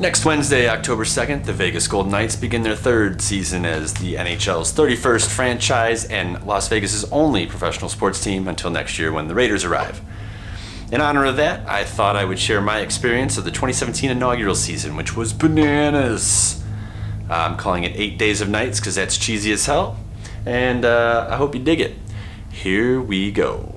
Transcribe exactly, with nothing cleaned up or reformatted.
Next Wednesday, October second, the Vegas Golden Knights begin their third season as the N H L's thirty-first franchise and Las Vegas's only professional sports team until next year when the Raiders arrive. In honor of that, I thought I would share my experience of the twenty seventeen inaugural season, which was bananas. I'm calling it Eight Days of Nights because that's cheesy as hell, and uh, I hope you dig it. Here we go.